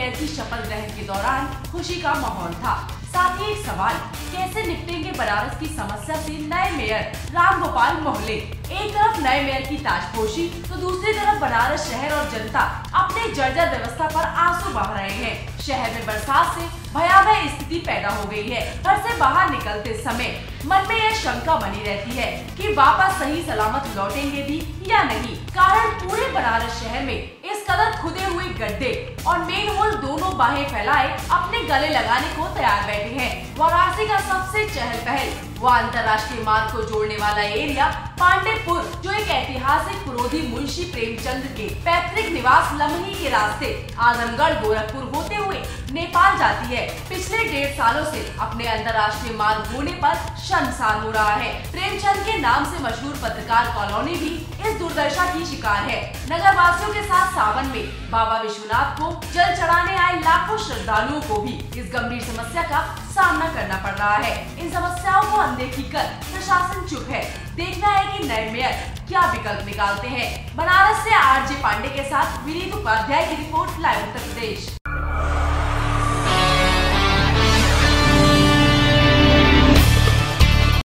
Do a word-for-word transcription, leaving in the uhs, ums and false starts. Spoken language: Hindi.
मेयर की शपथ ग्रहण के दौरान खुशी का माहौल था। साथ ही एक सवाल, कैसे निपटेंगे बनारस की समस्या से नए मेयर राम गोपाल मोहले। एक तरफ नए मेयर की ताजपोशी तो दूसरी तरफ बनारस शहर और जनता अपने जर्जर व्यवस्था पर आंसू बहा रहे हैं। शहर में बरसात से भयावह स्थिति पैदा हो गई है। घर से बाहर निकलते समय मन में यह शंका बनी रहती है कि वापस सही सलामत लौटेंगे भी या नहीं। कारण पूरे बनारस शहर में इस कदर खुदे हुए गड्ढे और मेन होल दोनों बाहें फैलाए अपने गले लगाने को तैयार बैठे हैं। वाराणसी का सबसे चहल पहल व अंतर्राष्ट्रीय मार्ग को जोड़ने वाला एरिया पांडेपुर, जो एक ऐतिहासिक पुरोधी मुंशी प्रेमचंद के पैतृक निवास लमही के रास्ते आजमगढ़ गोरखपुर होते हुए नेपाल जाती है, पिछले डेढ़ सालों से अपने अंतर्राष्ट्रीय मार्ग होने पर शर्मसार हो रहा है। प्रेमचंद के नाम से मशहूर पत्रकार कॉलोनी भी इस दुर्दशा की शिकार है। नगर वासियों के साथ सावन में बाबा विश्वनाथ को जल चढ़ाने आए लाखों श्रद्धालुओं को भी इस गंभीर समस्या का सामना करना पड़ रहा है। इन समस्याओं को अनदेखी कर प्रशासन चुप है। देखना है कि नए मेयर क्या विकल्प निकालते हैं। बनारस से आर जे पांडे के साथ विनीत उपाध्याय की रिपोर्ट, लाइव उत्तर प्रदेश।